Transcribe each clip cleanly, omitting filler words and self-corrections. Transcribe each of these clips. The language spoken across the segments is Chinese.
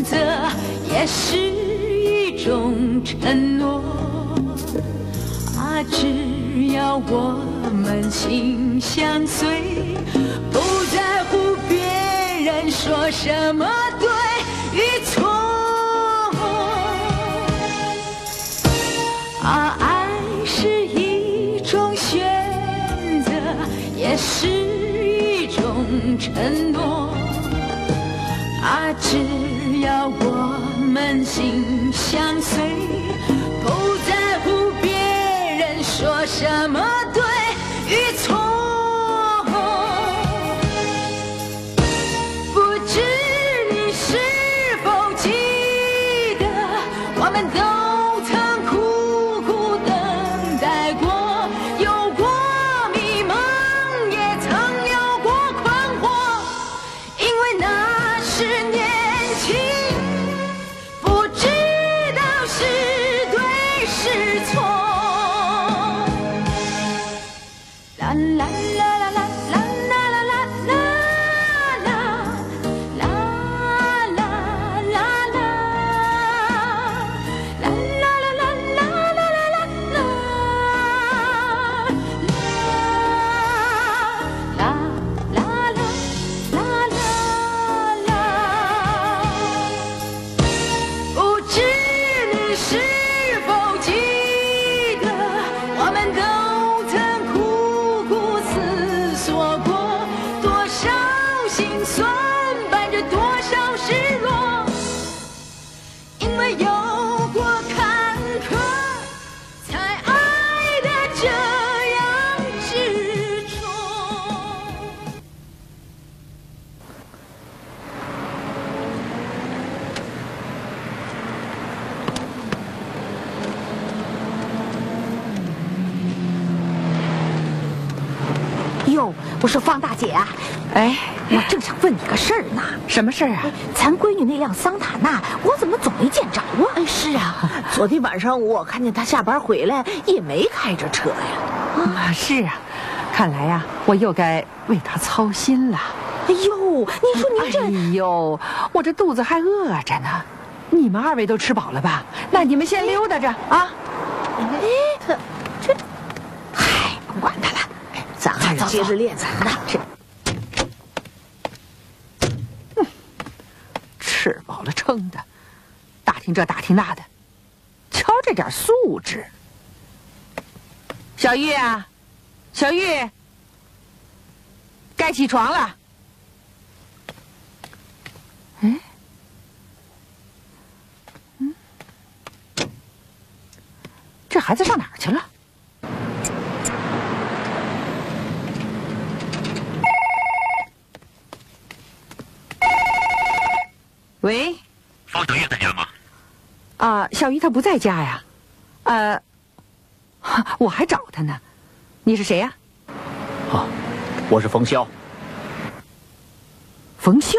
择，也是一种承诺。啊，只要我们心相随，不在乎别人说什么对与错。啊，爱是一种选择，也是一种承诺。啊，只要我们心相随，不在乎别人说什么对与错。不知你是否记得，我们都曾苦苦等待过，有过迷茫，也曾有过困惑，因为那是年轻，不知道是对是错。啦啦啦啦啦啦啦啦啦啦啦啦啦啦啦啦不知你是否记得，我们都曾苦苦思索过，多少心酸伴着多少失落，因为有过坎坷，才爱得这样执着。 哟，我说方大姐啊， 哎， 我正想问你个事儿呢。 什么事儿啊？ 咱闺女那辆桑塔纳，我怎么总没见着啊？ 是啊，昨天晚上我看见他下班回来也没开着车呀。 是啊，看来呀，我又该为他操心了。 哎呦，你说您这…… 哎呦，我这肚子还饿着呢。你们二位都吃饱了吧？那你们先溜达着啊。 哎，这……嗨，不管他了， 咱还是接着练咱的。 吃饱了撑的，打听这打听那的，瞧这点素质。小玉啊，小玉，该起床了。这孩子上哪儿去了？喂， 方小玉在家吗？ 啊，小玉她不在家呀。我还找她呢。你是谁呀？ 啊，我是冯潇。 冯潇？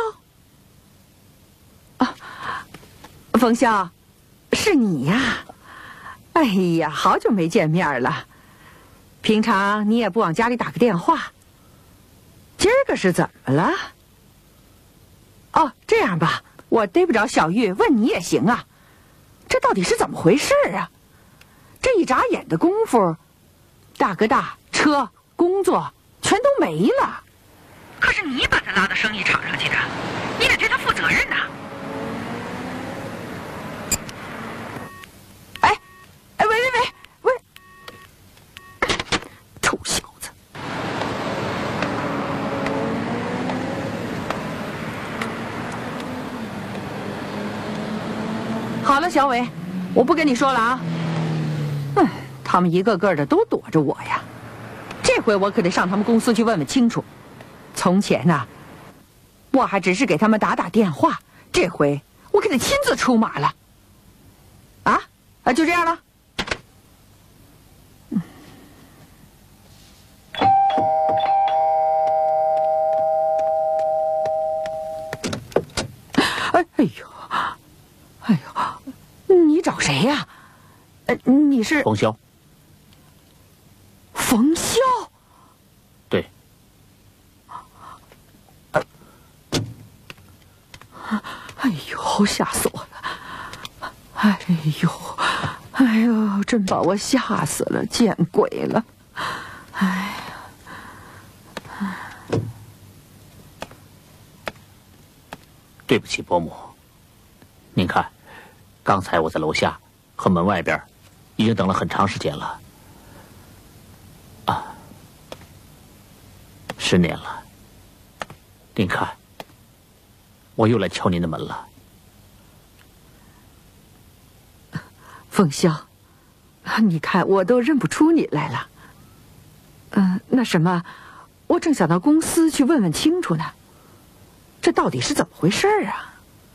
啊，冯潇，是你呀！哎呀，好久没见面了。平常你也不往家里打个电话，今儿个是怎么了？哦，这样吧，我逮不着小玉，问你也行啊。这到底是怎么回事啊？这一眨眼的功夫，大哥大、车、工作全都没了。可是你把他拉到生意场上去的，你得对他负责任呐。哎，喂，臭小子！好了，小伟，我不跟你说了啊。他们一个个的都躲着我呀。这回我可得上他们公司去问问清楚。从前呐，我还只是给他们打打电话，这回我可得亲自出马了。就这样了。哎呦，你找谁呀？你是冯潇。 冯潇？ 对。 哎呦，吓死我了！哎呦，哎呦，真把我吓死了，见鬼了！哎呀， 对不起，伯母。您看，刚才我在楼下和门外边，已经等了很长时间了。啊，10年了。您看，我又来敲您的门了。 凤霄，你看我都认不出你来了。那什么，我正想到公司去问问清楚呢，这到底是怎么回事啊？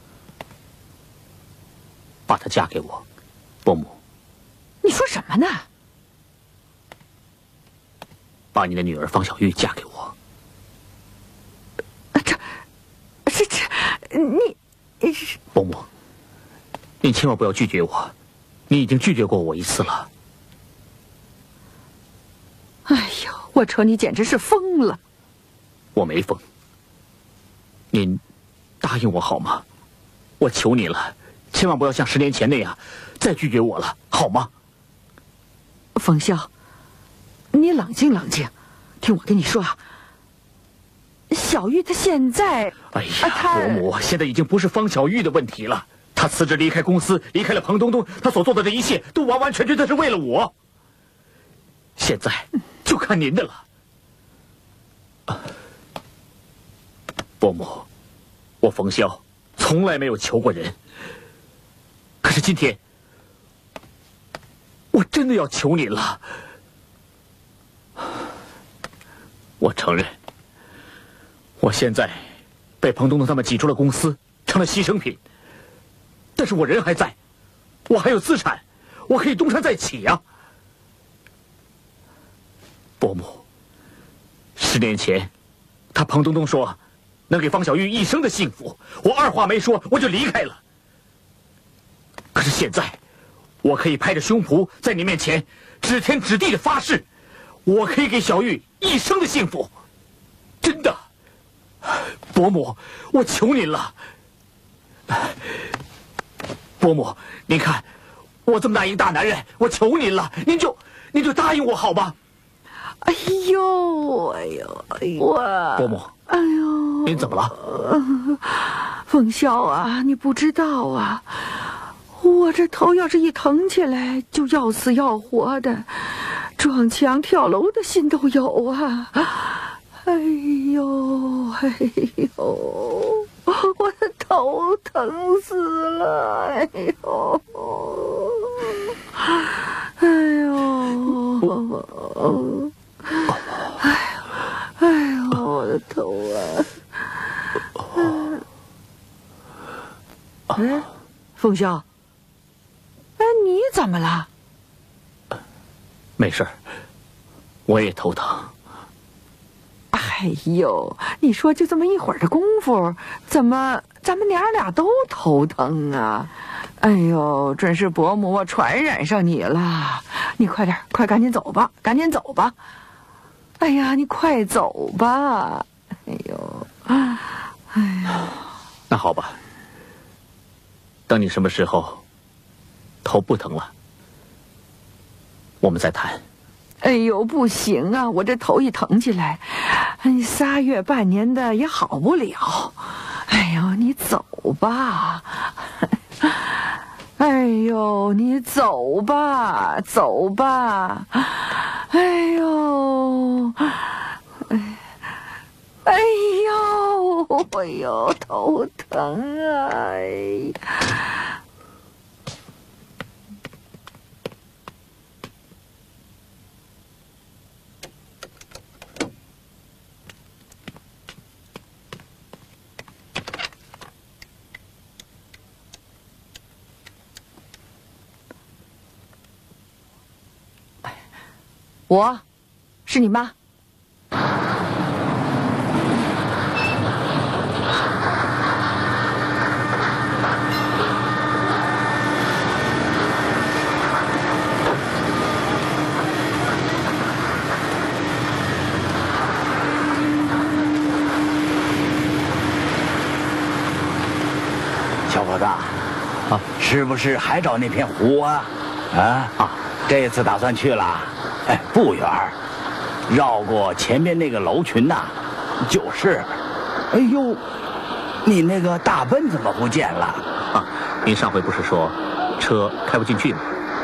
把她嫁给我，伯母。 你说什么呢？ 把你的女儿方小玉嫁给我。 你伯母，您千万不要拒绝我，你已经拒绝过我1次了。 哎呦，我瞅你简直是疯了！ 我没疯，您答应我好吗？我求你了，千万不要像10年前那样再拒绝我了，好吗？ 冯潇，你冷静冷静，听我跟你说啊，小玉她现在， 哎呀，伯母，现在已经不是方小玉的问题了。她辞职离开公司，离开了彭东东，她所做的这一切都完完全全的是为了我。现在就看您的了。伯母，我冯潇从来没有求过人，可是今天我真的要求您了。我承认，我现在被彭东东他们挤出了公司，成了牺牲品。但是我人还在，我还有资产，我可以东山再起呀。伯母，10年前，他彭东东说能给方小玉一生的幸福，我二话没说我就离开了。可是现在，我可以拍着胸脯在你面前指天指地的发誓，我可以给小玉一生的幸福，真的。伯母，我求您了。伯母，您看，我这么大一个大男人，我求您了，您就答应我好吗？ 哎呦， 伯母， 哎呦， 您怎么了？ 冯潇啊，你不知道啊，我这头要是一疼起来，就要死要活的，撞墙跳楼的心都有啊！哎呦，哎呦，我的头疼死了！哎呦，哎呦，哎呦，我的头啊！哎，凤潇，哎，你怎么了？ 没事，我也头疼。 哎呦，你说就这么一会儿的功夫，怎么咱们娘俩都头疼啊？哎呦，真是伯母，我传染上你了！你快点，快赶紧走吧，赶紧走吧！哎呀，你快走吧！哎呦，哎呀， 那好吧，等你什么时候头不疼了，我们再谈。 哎呦，不行啊！我这头一疼起来，3月半年的也好不了。哎呦，你走吧！哎呦，你走吧，走吧！哎呦，哎呦，哎呦，头疼啊！哎。我，是你妈。 小伙子， 啊， 是不是还找那片湖啊？这次打算去了，哎，不远，绕过前面那个楼群呐，就是。哎呦，你那个大奔怎么不见了？ 您上回不是说车开不进去吗？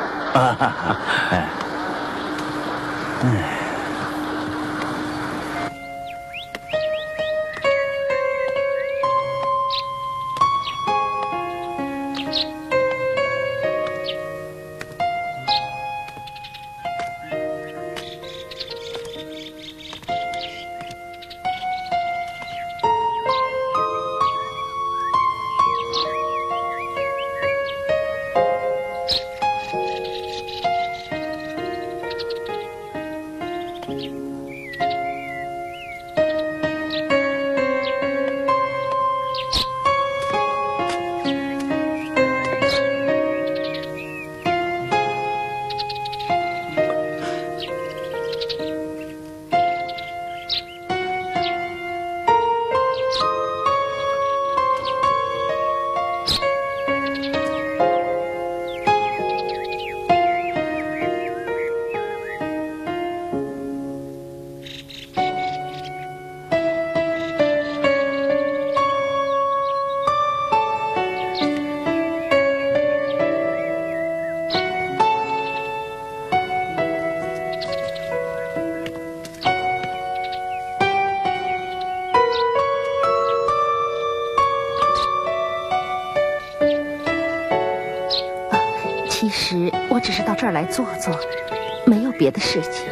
其实我只是到这儿来坐坐，没有别的事情。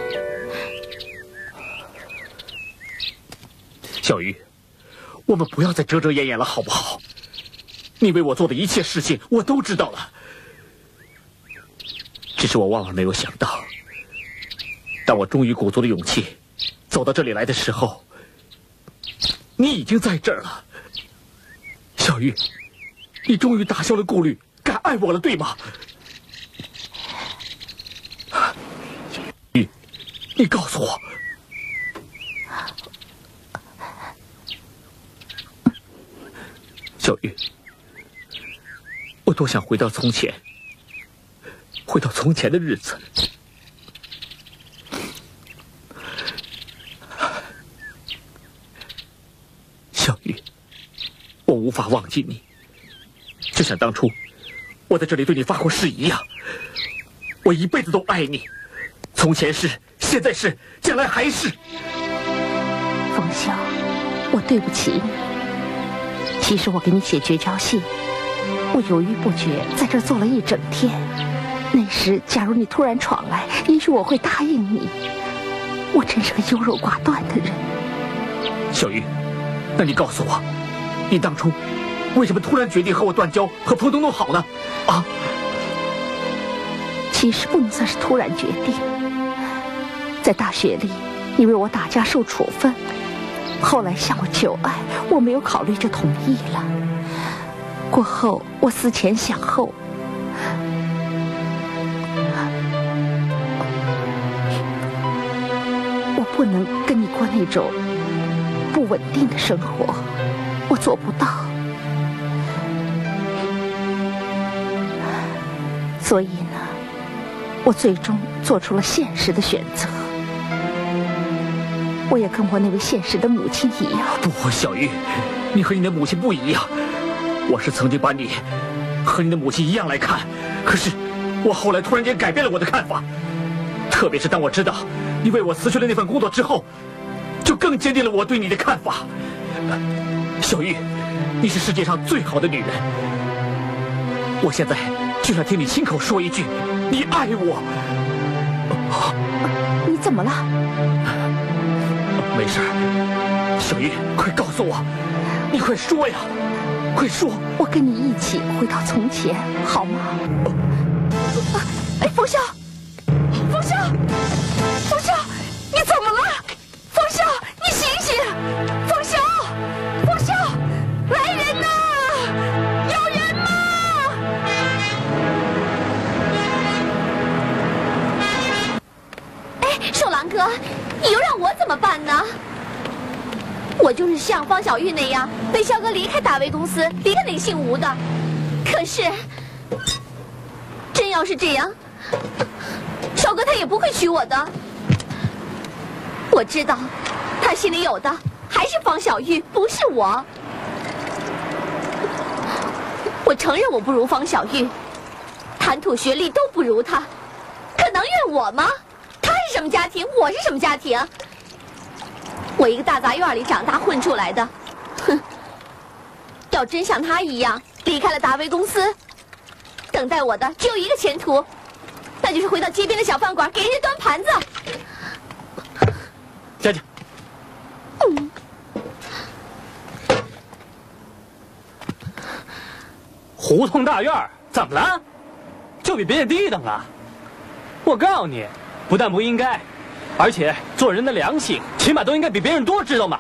小玉，我们不要再遮遮掩掩了，好不好？你为我做的一切事情，我都知道了。只是我万万没有想到，当我终于鼓足了勇气走到这里来的时候，你已经在这儿了。小玉，你终于打消了顾虑，敢爱我了，对吗？你告诉我，小玉，我多想回到从前，回到从前的日子。小玉，我无法忘记你，就像当初我在这里对你发过誓一样，我一辈子都爱你，从前是，现在是，将来还是。 冯潇，我对不起你。其实我给你写绝交信，我犹豫不决，在这儿坐了一整天。那时假如你突然闯来，也许我会答应你。我真是个优柔寡断的人。 小玉，那你告诉我，你当初为什么突然决定和我断交，和彭东东好呢？啊？ 其实不能算是突然决定。在大学里，你为我打架受处分，后来向我求爱，我没有考虑就同意了。过后我思前想后，我不能跟你过那种不稳定的生活，我做不到。所以呢，我最终做出了现实的选择。我也跟我那位现实的母亲一样。 不，小玉，你和你的母亲不一样。我是曾经把你和你的母亲一样来看，可是我后来突然间改变了我的看法。特别是当我知道你为我辞去了那份工作之后，就更坚定了我对你的看法。小玉，你是世界上最好的女人。我现在就想听你亲口说一句，你爱我。 你怎么了？ 没事，小玉，快告诉我，你快说呀，快说！ 我跟你一起回到从前，好吗？哎，冯潇，冯潇，冯潇，你怎么了？冯潇，你醒醒！冯潇，冯潇，来人呐！有人吗？ 哎，瘦狼哥，你又让我怎么办呢？我就是像方小玉那样被肖哥离开大威公司，离开那个姓吴的。 可是，真要是这样，少哥他也不会娶我的。我知道，他心里有的还是方小玉，不是我。我承认我不如方小玉，谈吐学历都不如他，可能怨我吗？他是什么家庭，我是什么家庭？我一个大杂院里长大混出来的，哼！要真像他一样离开了达维公司，等待我的只有一个前途，那就是回到街边的小饭馆给人家端盘子。 佳佳，胡同大院怎么了？就比别人低一等啊！我告诉你，不但不应该，而且做人的良心起码都应该比别人多，知道吗？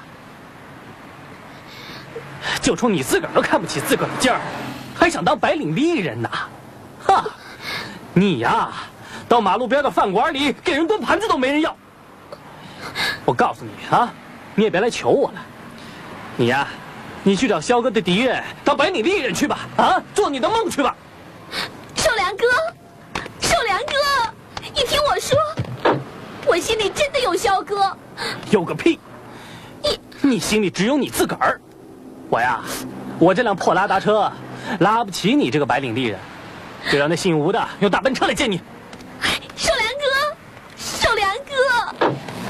就冲你自个儿都看不起自个儿的劲儿，还想当白领丽人呢？哈！你呀，到马路边的饭馆里给人端盘子都没人要。我告诉你啊，你也别来求我了。你呀，你去找肖哥的敌人当白领丽人去吧，啊，做你的梦去吧。 寿良哥，寿良哥，你听我说，我心里真的有肖哥。 有个屁！你心里只有你自个儿。我呀，我这辆破拉达车拉不起你这个白领丽人，就让那姓吴的用大奔车来接你。 寿良哥，寿良哥，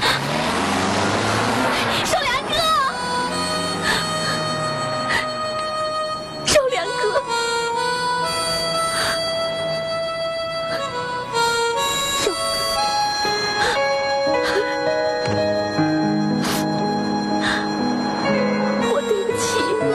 寿良哥，寿良哥，我对不起你。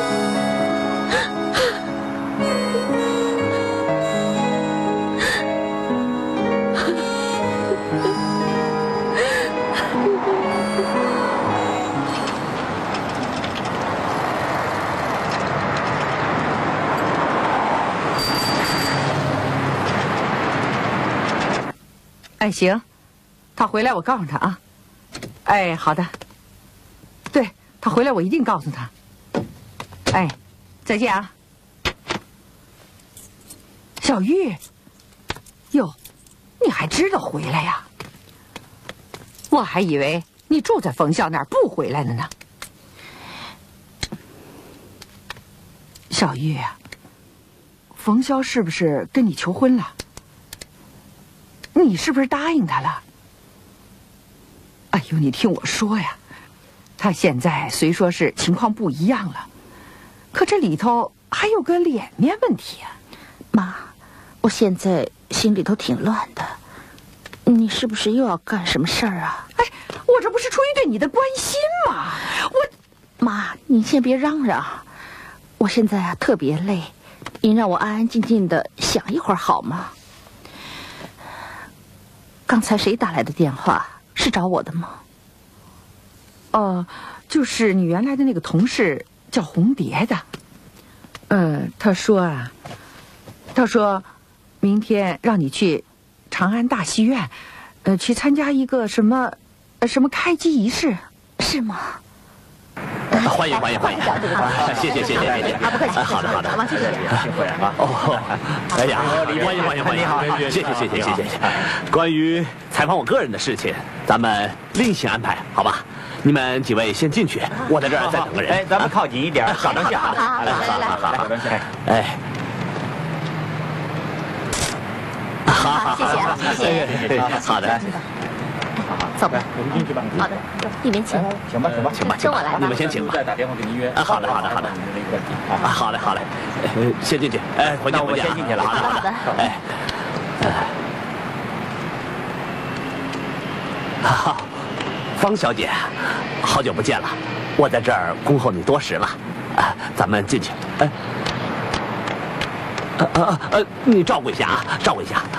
哎，行，他回来我告诉他啊。哎，好的。对，他回来我一定告诉他。哎，再见啊。小玉，哟，你还知道回来呀？我还以为你住在冯笑那儿不回来了呢。小玉啊，冯潇是不是跟你求婚了？你是不是答应他了？哎呦，你听我说呀，他现在虽说是情况不一样了，可这里头还有个脸面问题啊。 妈，我现在心里头挺乱的，你是不是又要干什么事儿啊？ 哎，我这不是出于对你的关心吗？ 妈，你先别嚷嚷，我现在啊特别累，您让我安安静静的想一会儿好吗？刚才谁打来的电话？是找我的吗？ 就是你原来的那个同事叫红蝶的。他说明天让你去长安大戏院，去参加一个什么开机仪式，是吗？ 欢迎，谢谢， 不客气， 好的， 王经理， 哦，哎呀，欢迎，谢谢。关于采访我个人的事情，咱们另行安排，好吧？你们几位先进去，我在这儿再等个人。 哎，咱们靠近一点， 好， 来， 哎， 好，谢谢， 好的。 走吧， 我们进去吧。 好的，里面请。 请吧。 跟我来吧。 你们先请吧。 再打电话给您约。 好的。好嘞。先进去。哎，回见。 我先进去了。 好的。 哎。好，方小姐，好久不见了，我在这儿恭候你多时了。咱们进去。你照顾一下啊，照顾一下。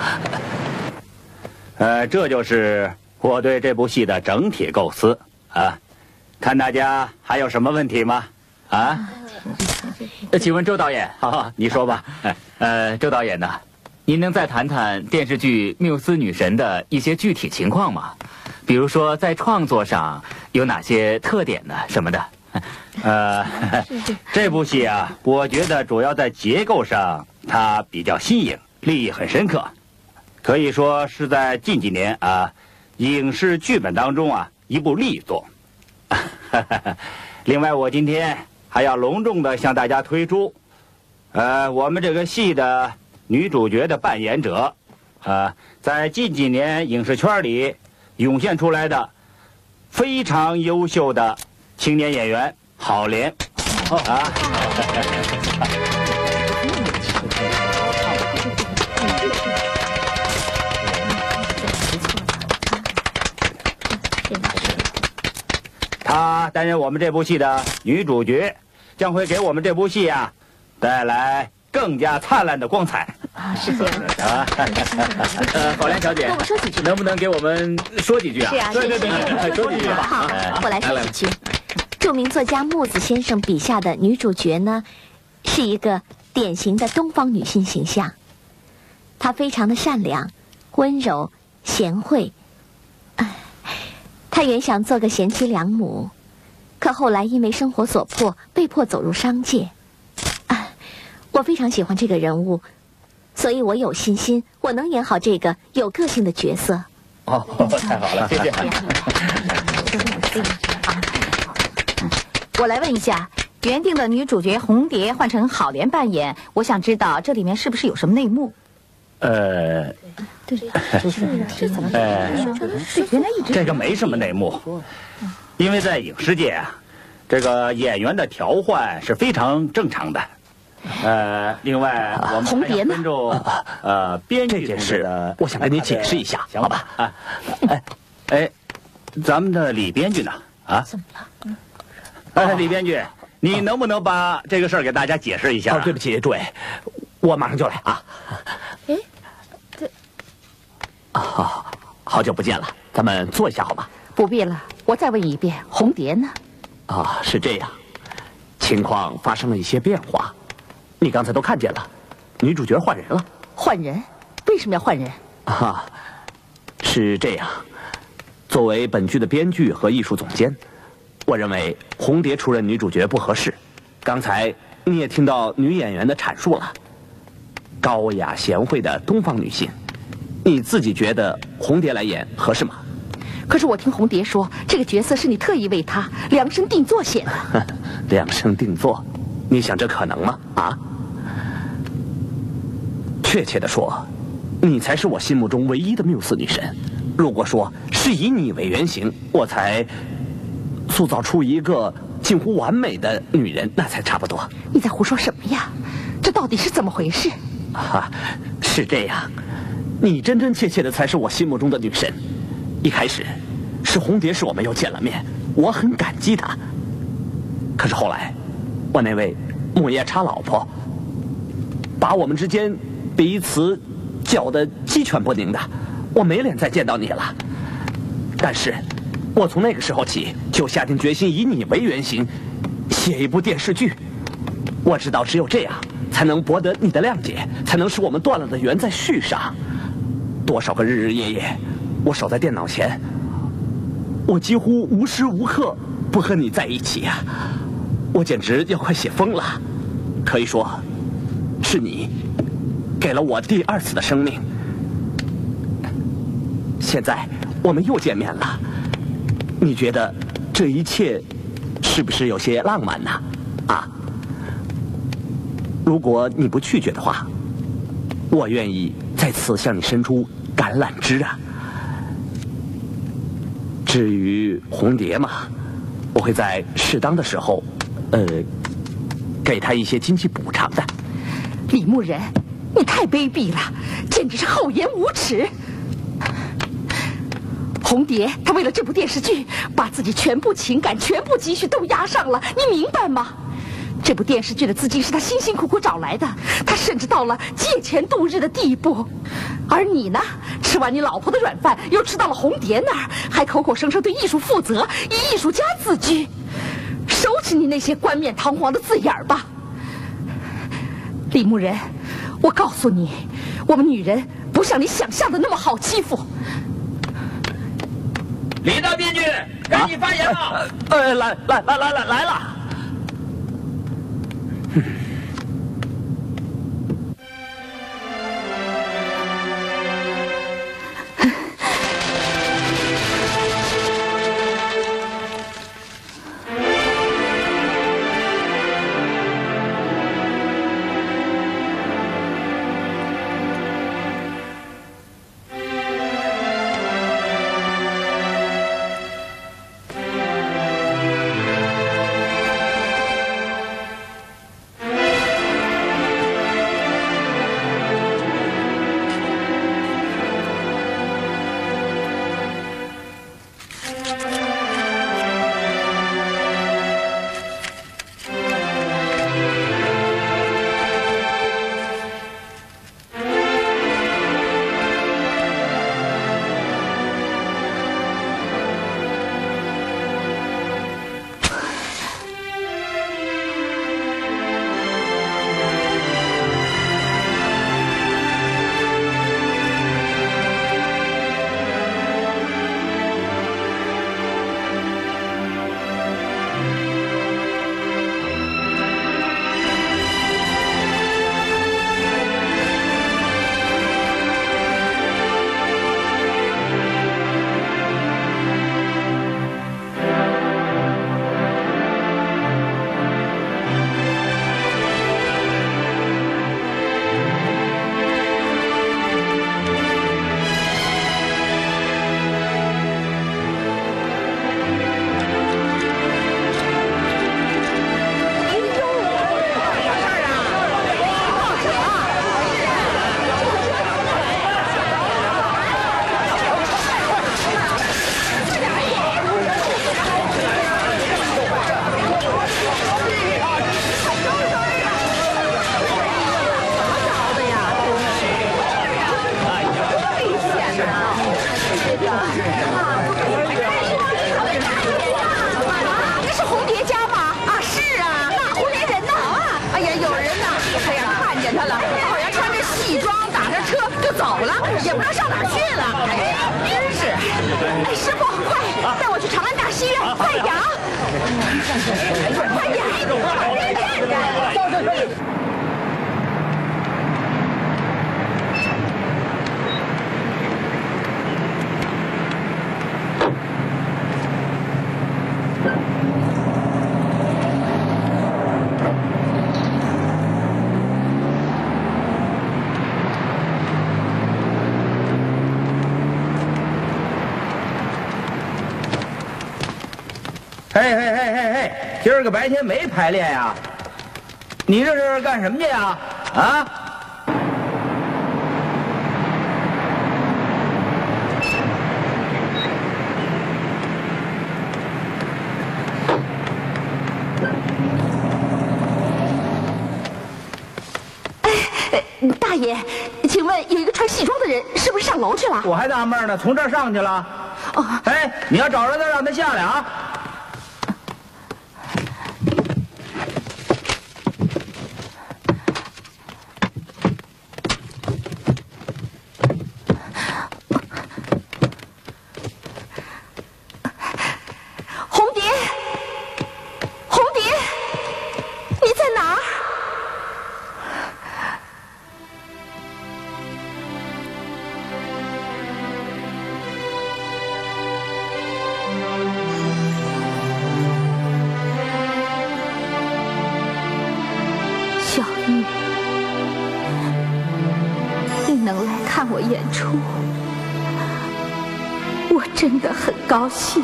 这就是我对这部戏的整体构思啊，看大家还有什么问题吗？啊？ 请问周导演， 好，你说吧。 周导演呢？您能再谈谈电视剧《缪斯女神》的一些具体情况吗？比如说在创作上有哪些特点呢？什么的？ 这部戏啊，我觉得主要在结构上它比较新颖，立意很深刻，可以说是在近几年影视剧本当中一部力作。另外，我今天还要隆重的向大家推出，我们这个戏的女主角的扮演者，在近几年影视圈里涌现出来的非常优秀的青年演员郝莲她担任我们这部戏的女主角，将会给我们这部戏带来更加灿烂的光彩。 是这样的。 郝莲小姐， 跟我说几句， 能不能给我们说几句啊？ 是啊， 对，说几句吧。 好，我来说几句。著名作家木子先生笔下的女主角呢，是一个典型的东方女性形象。她非常的善良、温柔、贤惠。她原想做个贤妻良母，可后来因为生活所迫，被迫走入商界。我非常喜欢这个人物，所以我有信心我能演好这个有个性的角色。 哦，太好了，谢谢。 我来问一下，原定的女主角红蝶换成郝莲扮演，我想知道这里面是不是有什么内幕？ 对， 原来一直这个没什么内幕，因为在影视界这个演员的调换是非常正常的。另外我们红蝶呢？ 尊重编剧这件事我想跟你解释一下， 行好吧？ 咱们的李编剧呢？ 怎么了？ 李编剧，你能不能把这个事儿给大家解释一下？ 对不起，诸位，我马上就来啊。好久不见了，咱们坐一下好吗？ 不必了，我再问一遍，红蝶呢？ 是这样，情况发生了一些变化，你刚才都看见了，女主角换人了。 换人？为什么要换人？ 是这样，作为本剧的编剧和艺术总监，我认为红蝶出任女主角不合适。刚才你也听到女演员的阐述了，高雅贤惠的东方女性，你自己觉得红蝶来演合适吗？ 可是我听红蝶说，这个角色是你特意为她量身定做写的。 量身定做，你想这可能吗？确切的说，你才是我心目中唯一的缪斯女神。如果说是以你为原型，我才塑造出一个近乎完美的女人，那才差不多。 你在胡说什么呀？这到底是怎么回事？ 是这样，你真真切切的才是我心目中的女神。一开始是红蝶使我们又见了面，我很感激她。可是后来，我那位木叶叉老婆把我们之间彼此搅得鸡犬不宁的，我没脸再见到你了。但是我从那个时候起就下定决心以你为原型写一部电视剧。我知道只有这样才能博得你的谅解，才能使我们断了的缘再续上。多少个日日夜夜我守在电脑前，我几乎无时无刻不和你在一起啊！我简直要快写疯了。可以说，是你给了我第二次的生命。现在我们又见面了，你觉得这一切是不是有些浪漫呢？如果你不拒绝的话，我愿意再次向你伸出橄榄枝啊。至于红蝶嘛，我会在适当的时候，给她一些经济补偿的。 李牧人，你太卑鄙了，简直是厚颜无耻！红蝶，她为了这部电视剧，把自己全部情感、全部积蓄都押上了，你明白吗？这部电视剧的资金是他辛辛苦苦找来的，他甚至到了借钱度日的地步。而你呢，吃完你老婆的软饭，又吃到了红蝶那儿，还口口声声对艺术负责，以艺术家自居。收起你那些冠冕堂皇的字眼儿吧，李牧人，我告诉你，我们女人不像你想象的那么好欺负。 李大编剧，该你发言了。 来了。 走了，也不知道上哪儿去了。哎，真是！哎，师傅，快带我去长安大戏院，快点啊！快点！ 嘿嘿嘿嘿嘿，今儿个白天没排练呀？你这是干什么去呀？啊？ 大爷，请问有一个穿戏装的人是不是上楼去了？ 我还纳闷呢，从这儿上去了。 哦， 哎，你要找着他，让他下来啊。 红蝶，红蝶，你在哪儿？ 小玉，你能来看我演出，我真的很高兴。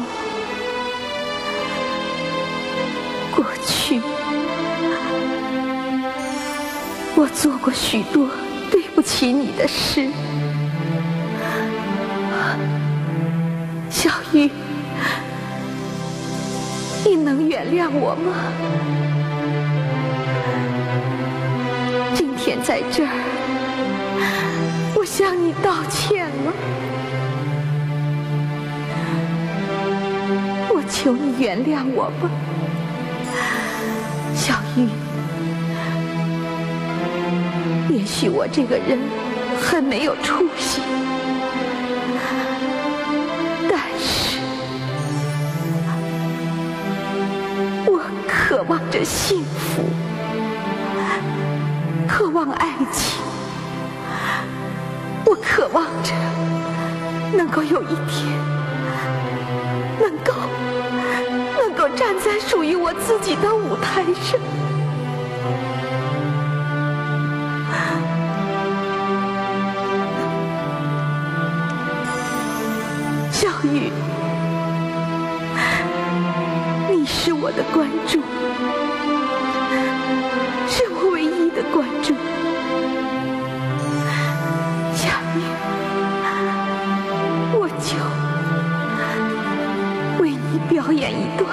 过去，我做过许多对不起你的事，小玉，你能原谅我吗？今天在这儿，我向你道歉了。我求你原谅我吧，小玉。也许我这个人很没有出息，但是我渴望着幸福。渴望爱情，我渴望着能够有一天，能够站在属于我自己的舞台上。小玉，你是我的关注，是我唯一的关注。下面，我就为你表演一段。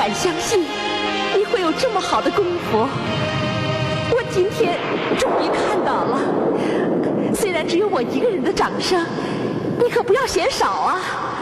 敢相信你会有这么好的功夫。我今天终于看到了，虽然只有我一个人的掌声，你可不要嫌少啊。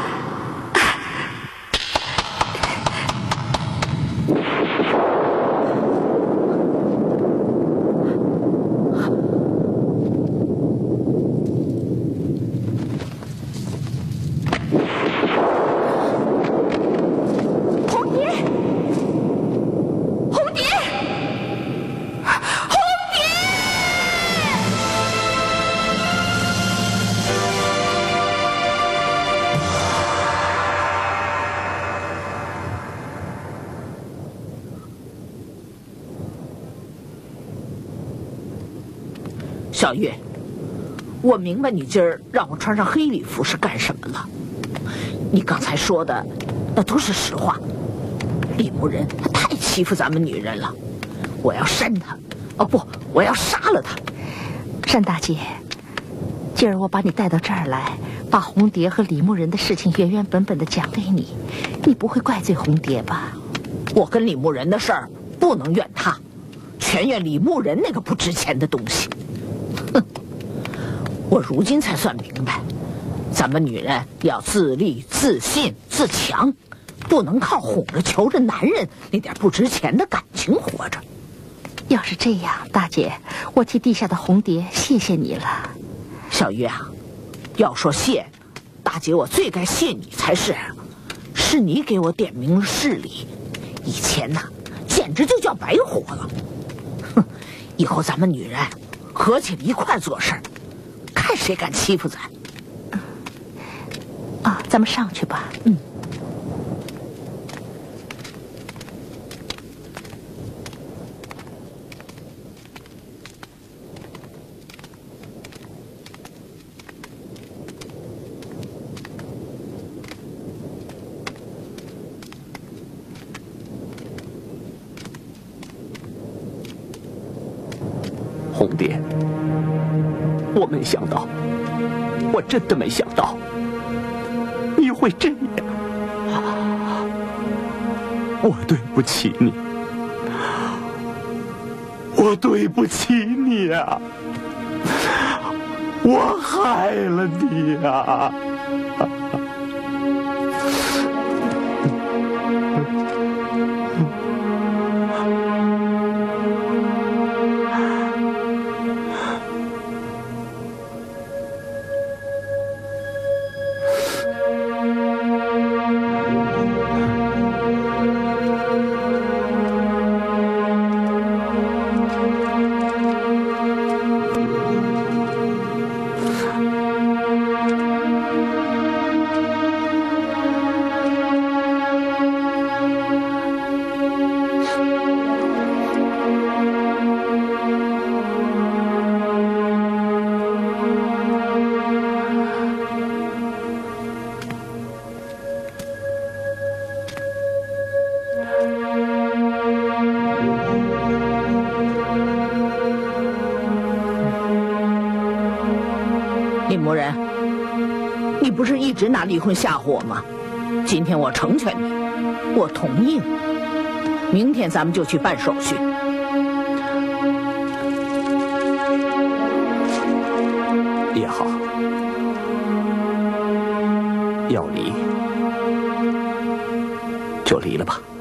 小月，我明白你今儿让我穿上黑礼服是干什么了。你刚才说的那都是实话。李牧人他太欺负咱们女人了，我要扇他，哦不，我要杀了他。 单大姐，今儿我把你带到这儿来，把红蝶和李牧人的事情原原本本的讲给你，你不会怪罪红蝶吧？ 我跟李牧人的事儿不能怨他，全怨李牧人那个不值钱的东西。哼，我如今才算明白，咱们女人要自立、自信、自强，不能靠哄着求着男人那点不值钱的感情活着。 要是这样，大姐，我替地下的红蝶谢谢你了。 小月啊，要说谢，大姐我最该谢你才是，是你给我点明了事理，以前呐，简直就叫白活了。哼，以后咱们女人合起来一块做事，看谁敢欺负咱。 啊，咱们上去吧。 红蝶，我没想到，我真的没想到你会这样。我对不起你，我对不起你呀，我害了你呀。 李牧人，你不是一直拿离婚吓唬我吗？今天我成全你，我同意了。明天咱们就去办手续。 也好，要离就离了吧。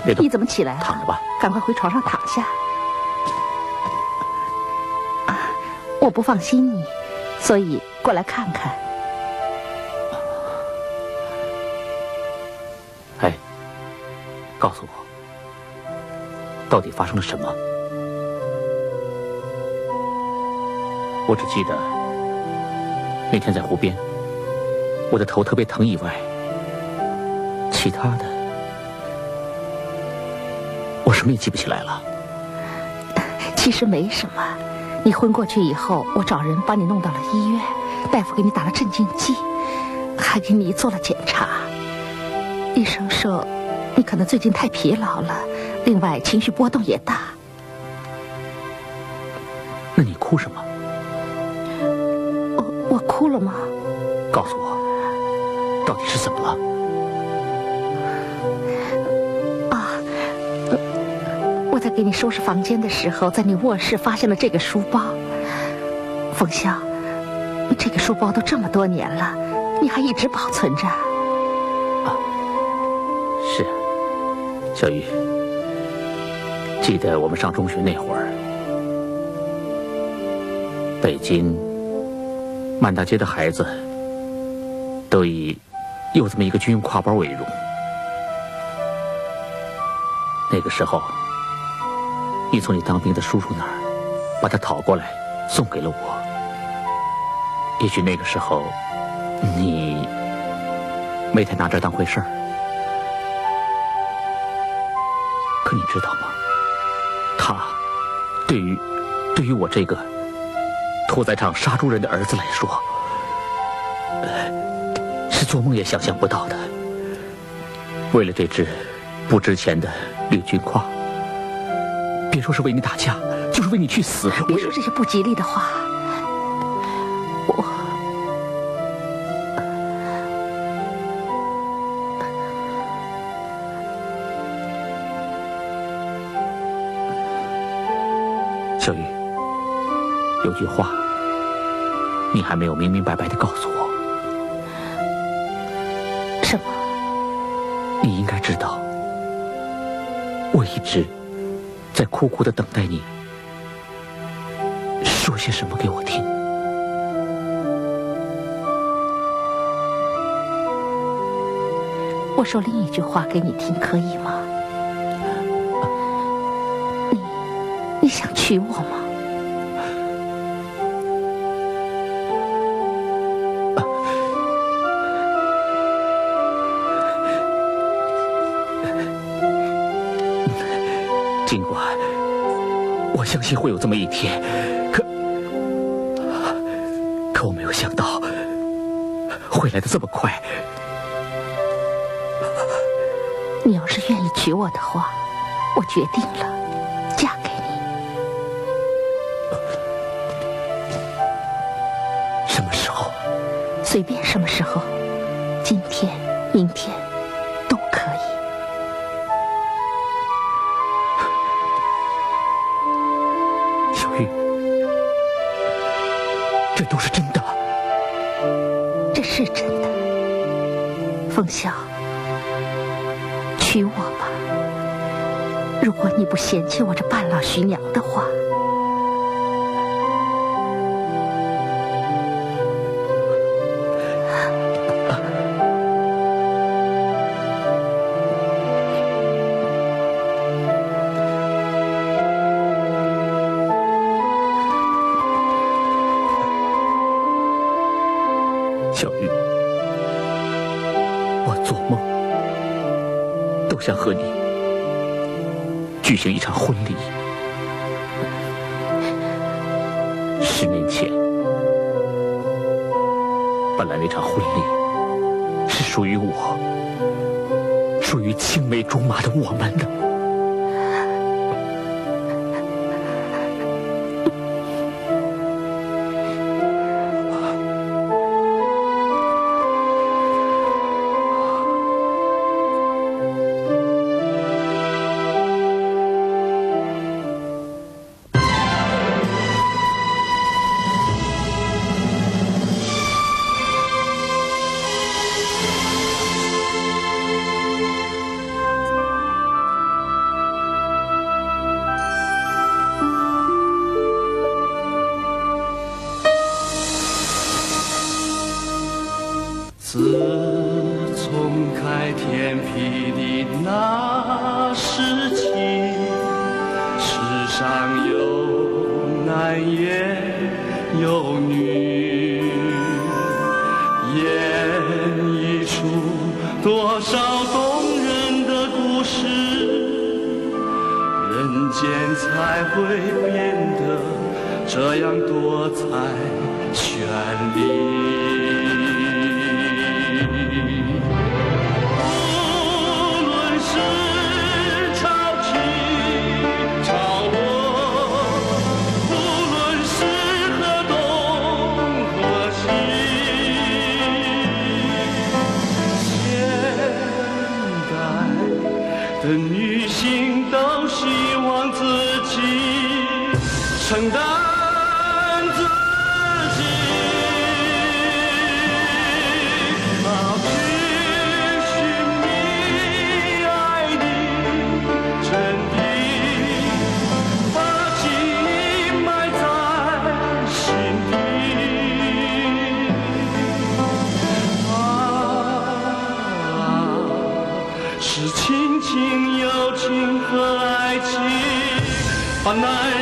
你怎么起来了？ 躺着吧。 赶快回床上躺下。我不放心你，所以过来看看。 哎，告诉我，到底发生了什么？我只记得那天在湖边，我的头特别疼以外，其他的我什么也记不起来了。 其实没什么，你昏过去以后，我找人帮你弄到了医院，大夫给你打了镇静剂，还给你做了检查。医生说你可能最近太疲劳了，另外情绪波动也大。 那你哭什么？ 我哭了吗？ 告诉我，到底是怎么了？ 我在给你收拾房间的时候，在你卧室发现了这个书包。冯潇，这个书包都这么多年了，你还一直保存着？ 是，小玉，记得我们上中学那会儿，北京满大街的孩子都以有这么一个军用挎包为荣。那个时候，你从你当兵的叔叔那儿把它讨过来，送给了我。也许那个时候，你没太拿这当回事儿。可你知道吗？他对于我这个屠宰场杀猪人的儿子来说，是做梦也想象不到的。为了这只不值钱的绿军挎，别说是为你打架，就是为你去死。 别说这些不吉利的话。 小玉，有句话你还没有明明白白地告诉我。 什么？ 你应该知道，我一直在苦苦地等待你说些什么给我听。 我说另一句话给你听，可以吗？你想娶我吗？ 尽管我相信会有这么一天，可我没有想到会来得这么快。 你要是愿意娶我的话，我决定了，嫁给你。 什么时候？ 随便什么时候，今天、明天都可以。 小玉，这都是真的。 这是真的。冯潇，娶我吧。如果你不嫌弃我这半老徐娘的话。 小玉，我做梦都想和你举行一场婚礼。10年前，本来那场婚礼是属于我，属于青梅竹马的我们的。 在天披的那时起，世上有男也有女，演绎出多少动人的故事，人间才会变得这样多彩绚丽。的女性都希望自己承担自己，要去寻觅爱的真谛，把情埋在心底。是亲情、友情和爱情，把男